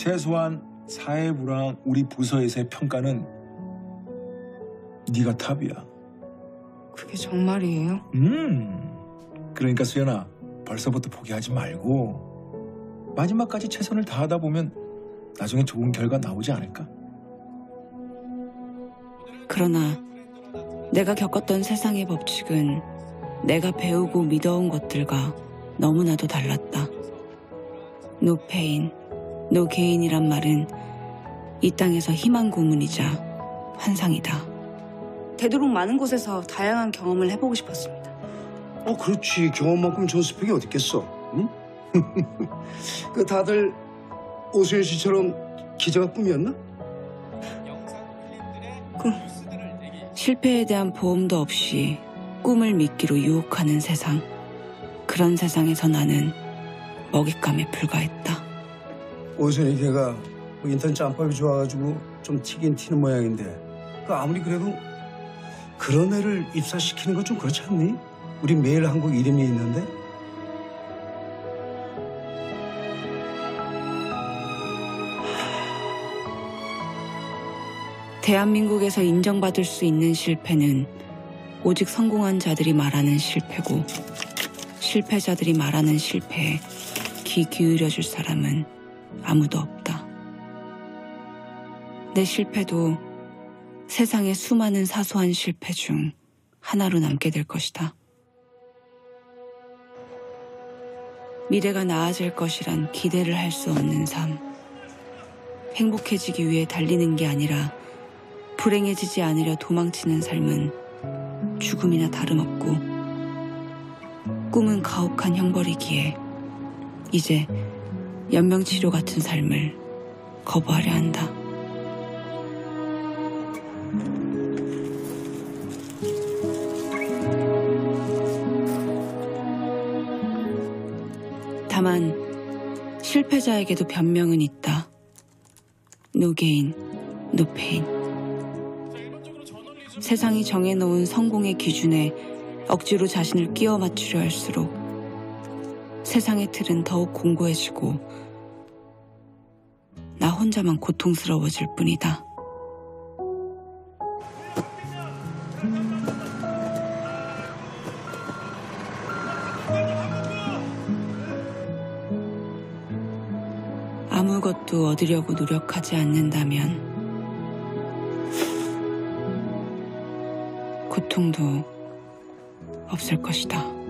최소한 사회부랑 우리 부서에서의 평가는 네가 탑이야. 그게 정말이에요? 그러니까 수연아, 벌써부터 포기하지 말고 마지막까지 최선을 다하다 보면 나중에 좋은 결과 나오지 않을까? 그러나 내가 겪었던 세상의 법칙은 내가 배우고 믿어온 것들과 너무나도 달랐다. No pain, no gain이란 말은 이 땅에서 희망 고문이자 환상이다. 되도록 많은 곳에서 다양한 경험을 해보고 싶었습니다. 그렇지. 경험만큼 좋은 스펙이 어디 있겠어. 응? 그 다들 오수연 씨처럼 기자가 꿈이었나? 실패에 대한 보험도 없이 꿈을 미끼로 유혹하는 세상. 그런 세상에서 나는 먹잇감에 불과했다. 오수연이 걔가 인턴 짬밥이 좋아가지고 좀 튀긴 튀는 모양인데 아무리 그래도 그런 애를 입사시키는 건 좀 그렇지 않니? 우리 매일 한국 이름이 있는데? 대한민국에서 인정받을 수 있는 실패는 오직 성공한 자들이 말하는 실패고, 실패자들이 말하는 실패에 귀 기울여줄 사람은 아무도 없다. 내 실패도 세상의 수많은 사소한 실패 중 하나로 남게 될 것이다. 미래가 나아질 것이란 기대를 할 수 없는 삶. 행복해지기 위해 달리는 게 아니라 불행해지지 않으려 도망치는 삶은 죽음이나 다름없고, 꿈은 가혹한 형벌이기에 이제 연명치료 같은 삶을 거부하려 한다. 다만 실패자에게도 변명은 있다. No gain, no pain. 세상이 정해놓은 성공의 기준에 억지로 자신을 끼워 맞추려 할수록 세상의 틀은 더욱 공고해지고 나 혼자만 고통스러워질 뿐이다. 아무것도 얻으려고 노력하지 않는다면 고통도 없을 것이다.